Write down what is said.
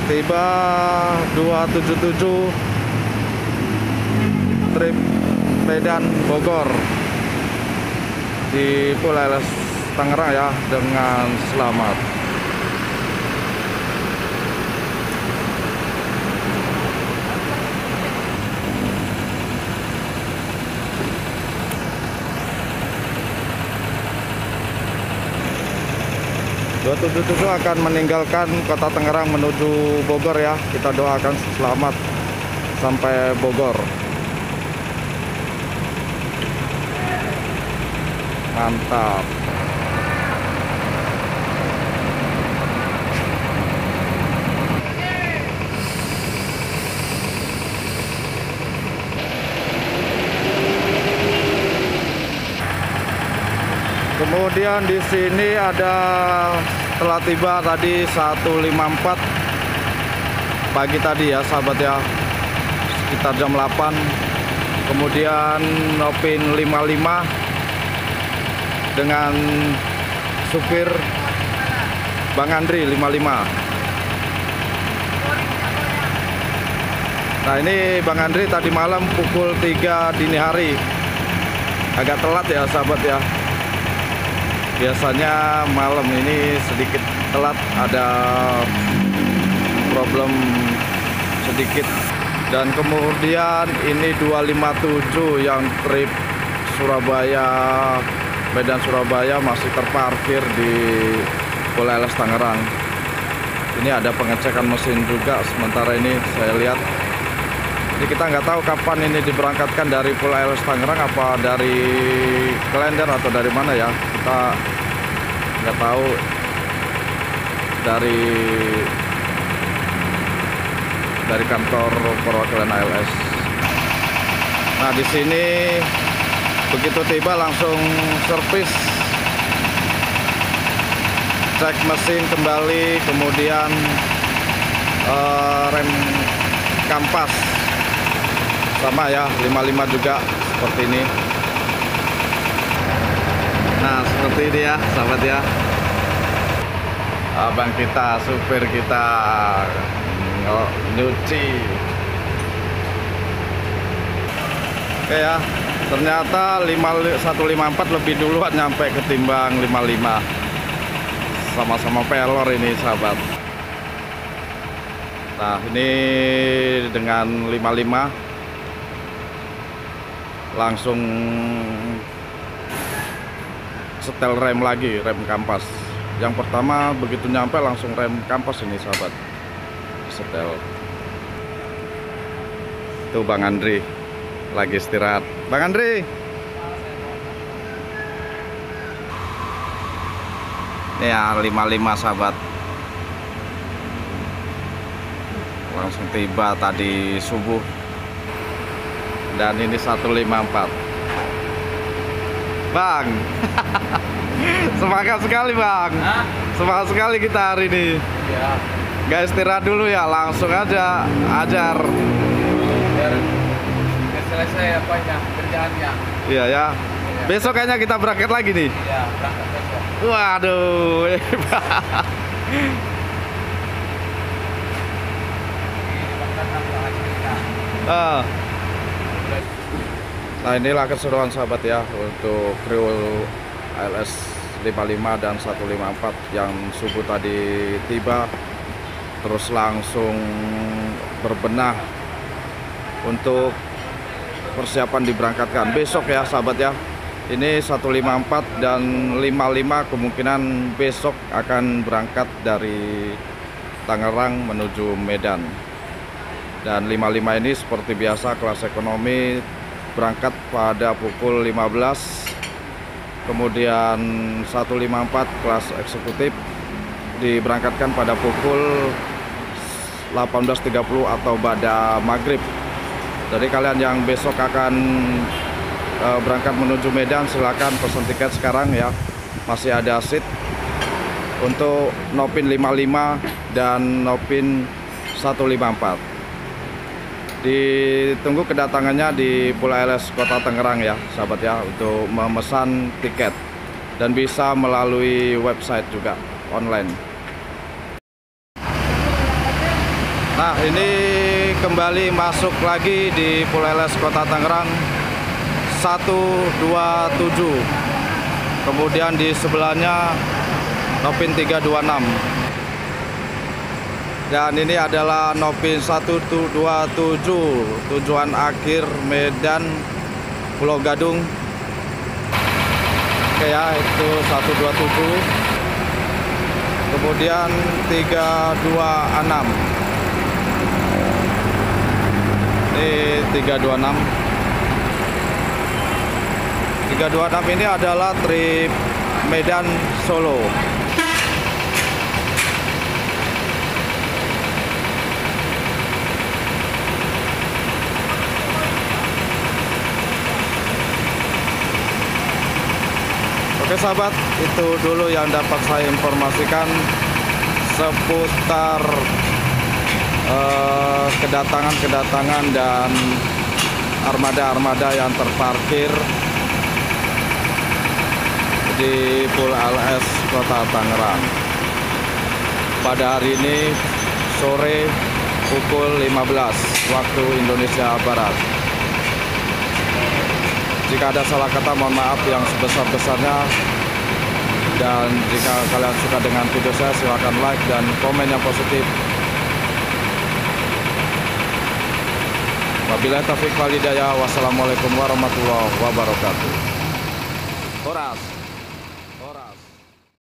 tiba 277 trip Medan Bogor di Pulau LS Tangerang ya dengan selamat. Itu akan meninggalkan kota Tangerang menuju Bogor ya. Kita doakan selamat sampai Bogor. Mantap. Kemudian di sini ada telah tiba tadi 154 pagi tadi ya sahabat ya, sekitar jam 8. Kemudian Nopin 55 dengan supir Bang Andri 55. Nah ini Bang Andri tadi malam pukul 3 dini hari, agak telat ya sahabat ya. Biasanya malam ini sedikit telat, ada problem sedikit. Dan kemudian ini 257 yang trip Surabaya, Medan Surabaya masih terparkir di Pulau LS Tangerang. Ini ada pengecekan mesin juga sementara ini saya lihat. Jadi kita nggak tahu kapan ini diberangkatkan dari Pulau LS Tangerang, apa dari Klender atau dari mana ya. Kita nggak tahu dari kantor perwakilan ALS. Nah di sini begitu tiba langsung servis, cek mesin kembali, kemudian rem kampas sama ya 55 juga seperti ini. Nah seperti ini ya sahabat ya, abang kita, supir kita nyuci. Oke ya, ternyata 154 lebih duluan nyampe ketimbang 55. Sama-sama pelor ini sahabat. Nah ini dengan 55 langsung setel rem lagi, rem kampas. Yang pertama begitu nyampe langsung rem kampas ini sahabat, setel. Tuh Bang Andri lagi istirahat. Bang Andri, ini ya 55 sahabat, langsung tiba tadi subuh. Dan ini 154 Bang. Semangat sekali Bang. Hah? Semangat sekali kita hari ini ya. Gak istirahat dulu ya, langsung aja ajar biar selesai apa ya kerjaannya. Iya ya, ya. Besok kayaknya kita berangkat lagi nih. Iya berangkat besok. Waduh Nah inilah keseruan sahabat ya untuk kru ALS 55 dan 154 yang subuh tadi tiba, terus langsung berbenah untuk persiapan diberangkatkan besok ya sahabat ya. Ini 154 dan 55 kemungkinan besok akan berangkat dari Tangerang menuju Medan. Dan 55 ini seperti biasa kelas ekonomi berangkat pada pukul 15. Kemudian 154 kelas eksekutif diberangkatkan pada pukul 18.30 atau pada maghrib. Jadi kalian yang besok akan berangkat menuju Medan silakan pesan tiket sekarang ya, masih ada seat untuk Nopin 55 dan Nopin 154. Ditunggu kedatangannya di Pulau LS Kota Tangerang ya sahabat ya, untuk memesan tiket dan bisa melalui website juga online. Nah, ini kembali masuk lagi di Puleles Kota Tangerang 127. Kemudian di sebelahnya Nopin 326. Dan ini adalah Nopin 127, tujuan akhir Medan Pulau Gadung. Oke ya, itu 127. Kemudian 326. Ini 326. 326 ini adalah trip Medan Solo. Oke sahabat, itu dulu yang dapat saya informasikan seputar kedatangan dan armada-armada yang terparkir di Puleles Kota Tangerang pada hari ini sore pukul 15 waktu Indonesia Barat. Jika ada salah kata mohon maaf yang sebesar-besarnya, dan jika kalian suka dengan video saya silahkan like dan komen yang positif. Wabillahi taufiq wal hidayah. Wassalamualaikum warahmatullahi wabarakatuh. Horas.